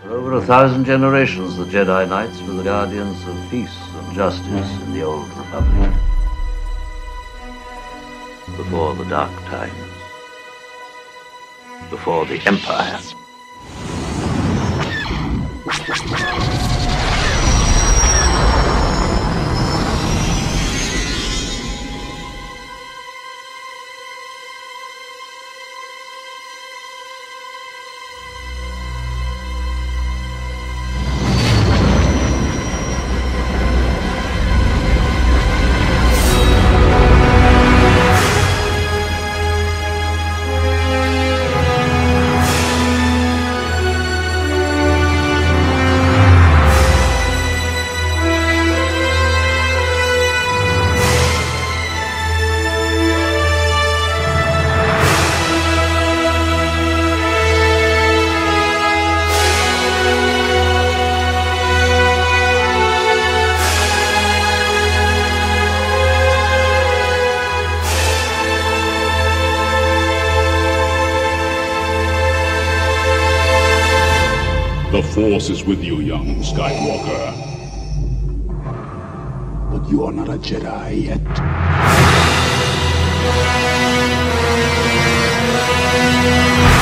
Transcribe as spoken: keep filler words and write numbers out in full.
For over a thousand generations, the Jedi Knights were the guardians of peace and justice in the Old Republic. Before the Dark Times. Before the Empire. The Force is with you, young Skywalker. But you are not a Jedi yet.